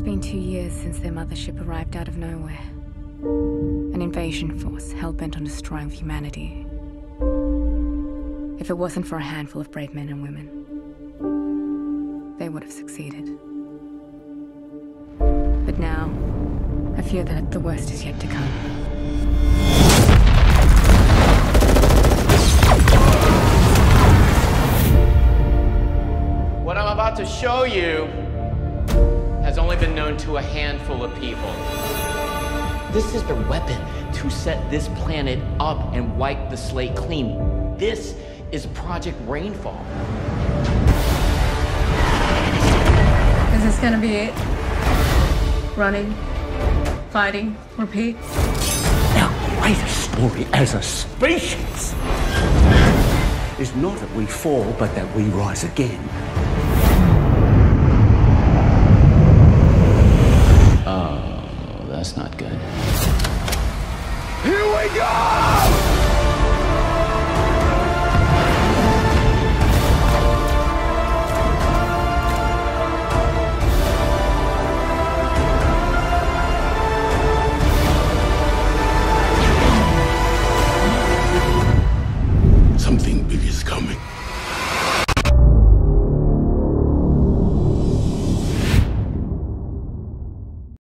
It's been 2 years since their mothership arrived out of nowhere. An invasion force hell-bent on destroying humanity. If it wasn't for a handful of brave men and women, they would have succeeded. But now, I fear that the worst is yet to come. What I'm about to show you has only been known to a handful of people. This is the weapon to set this planet up and wipe the slate clean. This is Project Rainfall. Is this gonna be it? Running, fighting, repeat? Our greatest story as a species is not that we fall, but that we rise again. Oh, that's not good. Here we go! Something big is coming.